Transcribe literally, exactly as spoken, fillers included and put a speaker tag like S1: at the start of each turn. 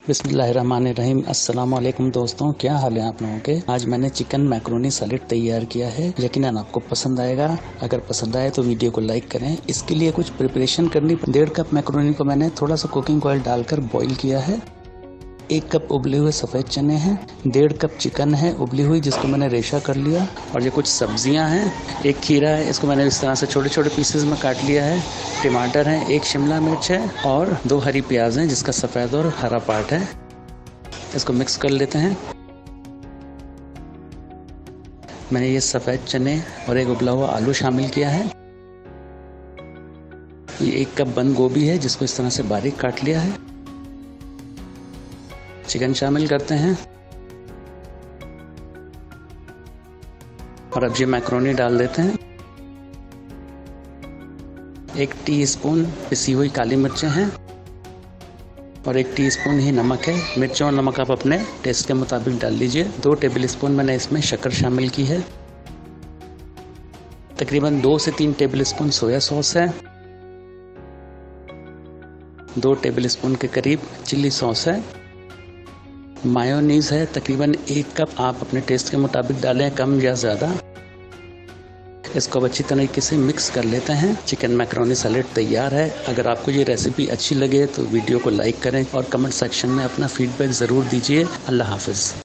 S1: बिस्मिल्लाहिर्रहमानिर्रहीम। अस्सलाम वालेकुम दोस्तों, क्या हाल है आप लोगों के। आज मैंने चिकन मैक्रोनी सैलेड तैयार किया है। यकीनन आपको पसंद आएगा। अगर पसंद आए तो वीडियो को लाइक करें। इसके लिए कुछ प्रिपरेशन करनी। डेढ़ कप मैक्रोनी को मैंने थोड़ा सा कुकिंग ऑयल डालकर बॉईल किया है। एक कप उबले हुए सफ़ेद चने हैं। डेढ़ कप चिकन है उबली हुई, जिसको मैंने रेशा कर लिया। और ये कुछ सब्जियां हैं। एक खीरा है, इसको मैंने इस तरह से छोटे छोटे पीसेस में काट लिया है। टमाटर है, एक शिमला मिर्च है और दो हरी प्याज हैं, जिसका सफ़ेद और हरा पार्ट है। इसको मिक्स कर लेते हैं। मैंने ये सफ़ेद चने और एक उबला हुआ आलू शामिल किया है। ये एक कप बंद गोभी है, जिसको इस तरह से बारीक काट लिया है। चिकन शामिल करते हैं और अब ये मैक्रोनी डाल देते हैं। एक टीस्पून पिसी हुई काली मिर्चें हैं और एक टीस्पून ही नमक है। मिर्चों और नमक आप अपने टेस्ट के मुताबिक डाल लीजिए। दो टेबलस्पून मैंने इसमें शक्कर शामिल की है। तकरीबन दो से तीन टेबलस्पून सोया सॉस है। दो टेबलस्पून के करीब चिली सॉस है। मायोनीज है, तकरीबन एक कप। आप अपने टेस्ट के मुताबिक डालें, कम या ज़्यादा। इसको अब अच्छी तरीके से मिक्स कर लेते हैं। चिकन मैक्रोनी सैलेड तैयार है। अगर आपको ये रेसिपी अच्छी लगे तो वीडियो को लाइक करें और कमेंट सेक्शन में अपना फीडबैक ज़रूर दीजिए। अल्लाह हाफिज़।